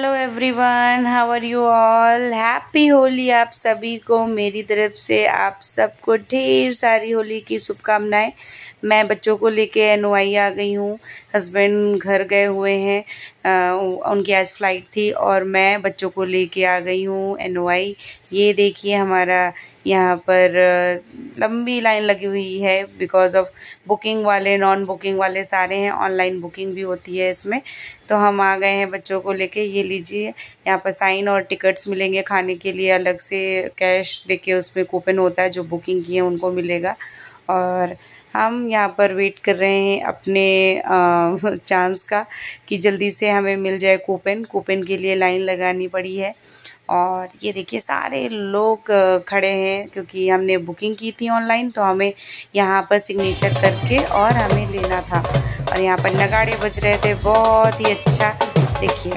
Hello everyone, how are you all. Happy Holi आप सभी को मेरी तरफ से। आप सबको ढेर सारी होली की शुभकामनाएं। मैं बच्चों को लेके एनवाई आ गई हूँ। हस्बैंड घर गए हुए हैं, उनकी आज फ्लाइट थी और मैं बच्चों को लेके आ गई हूँ एनवाई। ये देखिए हमारा यहाँ पर लंबी लाइन लगी हुई है बिकॉज ऑफ बुकिंग वाले, नॉन बुकिंग वाले सारे हैं। ऑनलाइन बुकिंग भी होती है इसमें। तो हम आ गए हैं बच्चों को लेके। ये लीजिए, यहाँ पर साइन और टिकट्स मिलेंगे। खाने के लिए अलग से कैश देके उसमें कूपन होता है, जो बुकिंग किए उनको मिलेगा। और हम यहाँ पर वेट कर रहे हैं अपने चांस का कि जल्दी से हमें मिल जाए कूपन के लिए लाइन लगानी पड़ी है। और ये देखिए सारे लोग खड़े हैं क्योंकि हमने बुकिंग की थी ऑनलाइन, तो हमें यहाँ पर सिग्नेचर करके और हमें लेना था। और यहाँ पर नगाड़े बज रहे थे, बहुत ही अच्छा। देखिए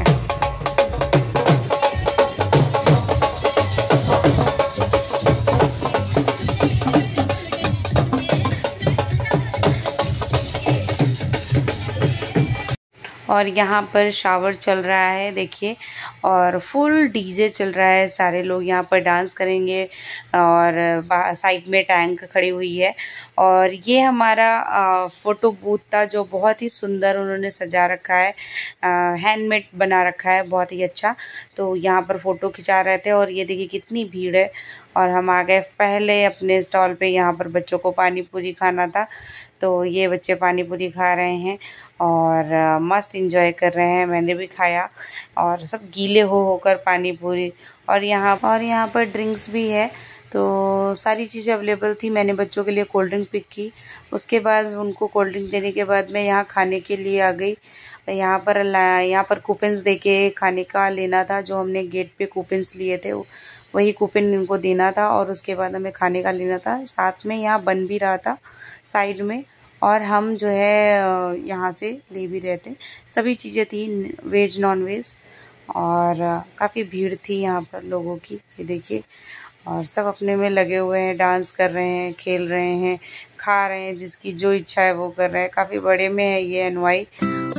और यहाँ पर शावर चल रहा है देखिए, और फुल डीजे चल रहा है। सारे लोग यहाँ पर डांस करेंगे और साइड में टैंक खड़ी हुई है। और ये हमारा फ़ोटो बूथ था जो बहुत ही सुंदर उन्होंने सजा रखा है, हैंडमेड बना रखा है, बहुत ही अच्छा। तो यहाँ पर फ़ोटो खिंचा रहे थे और ये देखिए कितनी भीड़ है। और हम आ गए पहले अपने स्टॉल पे। यहाँ पर बच्चों को पानी पूरी खाना था, तो ये बच्चे पानी पूरी खा रहे हैं और मस्त एंजॉय कर रहे हैं। मैंने भी खाया और सब गीले हो होकर पानी पूरी। और यहाँ पर ड्रिंक्स भी है, तो सारी चीज़ें अवेलेबल थी। मैंने बच्चों के लिए कोल्ड ड्रिंक पिक की। उसके बाद उनको कोल्ड ड्रिंक देने के बाद मैं यहाँ खाने के लिए आ गई। यहाँ पर कूपन्स देके खाने का लेना था। जो हमने गेट पे कूपन्स लिए थे वही कूपन इनको देना था और उसके बाद हमें खाने का लेना था। साथ में यहाँ बन भी रहा था साइड में, और हम जो है यहाँ से ले भी रहे थे। सभी चीज़ें थी, वेज नॉन वेज। और काफ़ी भीड़ थी यहाँ पर लोगों की, ये देखिए। और सब अपने में लगे हुए हैं, डांस कर रहे हैं, खेल रहे हैं, खा रहे हैं, जिसकी जो इच्छा है वो कर रहे हैं। काफ़ी बड़े में है ये एनवाई।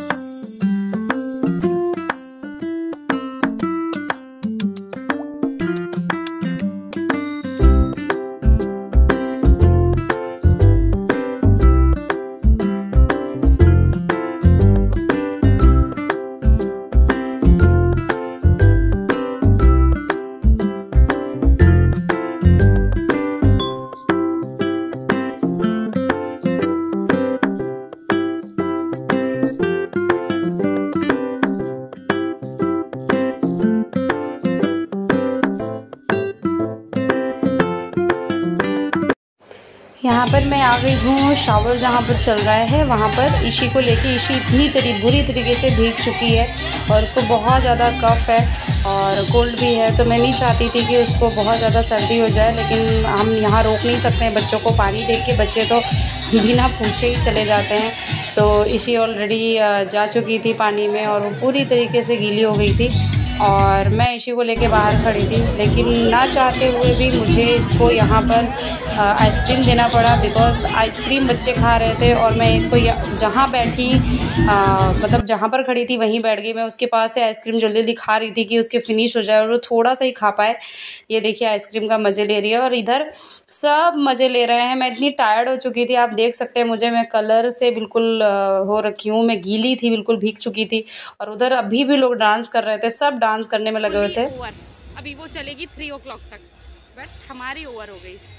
यहाँ पर मैं आ गई हूँ शावर जहाँ पर चल रहा है वहाँ पर ईशी को लेके। ईशी इतनी बुरी तरीके से भीग चुकी है और उसको बहुत ज़्यादा कफ है और कोल्ड भी है। तो मैं नहीं चाहती थी कि उसको बहुत ज़्यादा सर्दी हो जाए, लेकिन हम यहाँ रोक नहीं सकते हैं बच्चों को। पानी देख के बच्चे तो बिना पूछे ही चले जाते हैं। तो ईशी ऑलरेडी जा चुकी थी पानी में और वो पूरी तरीके से गीली हो गई थी। और मैं ईशी को लेके बाहर खड़ी थी, लेकिन ना चाहते हुए भी मुझे इसको यहाँ पर आइसक्रीम देना पड़ा बिकॉज़ आइसक्रीम बच्चे खा रहे थे। और मैं इसको जहाँ बैठी मतलब जहाँ पर खड़ी थी वहीं बैठ गई। मैं उसके पास से आइसक्रीम जल्दी जल्दी खा रही थी कि उसके फिनिश हो जाए और वो थोड़ा सा ही खा पाए। ये देखिए आइसक्रीम का मज़े ले रही है और इधर सब मज़े ले रहे हैं। मैं इतनी टायर्ड हो चुकी थी, आप देख सकते हैं मुझे, मैं कलर से बिल्कुल हो रखी हूँ। मैं गीली थी, बिल्कुल भीग चुकी थी। और उधर अभी भी लोग डांस कर रहे थे, सब डांस करने में लगे हुए थे। अभी वो चलेगी 3 o'clock तक, बट हमारी ओवर हो गई।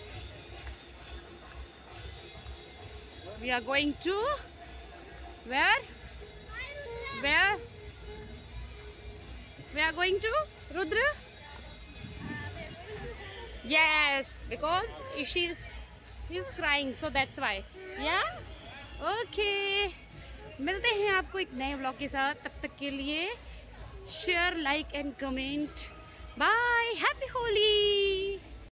We are going to where? We are going to Rudra. Yes, because she's crying, so that's why. Yeah. Okay. मिलते हैं आपको एक नए ब्लॉग के साथ। तब तक के लिए share, like and comment. Bye, happy Holi.